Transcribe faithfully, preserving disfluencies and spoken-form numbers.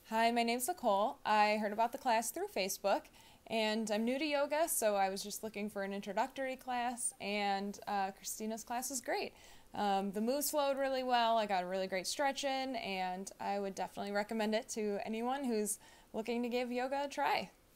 Hi, my name's Nicole. I heard about the class through Facebook, and I'm new to yoga, so I was just looking for an introductory class, and uh, Christina's class is great. Um, the moves flowed really well, I got a really great stretch in, and I would definitely recommend it to anyone who's looking to give yoga a try.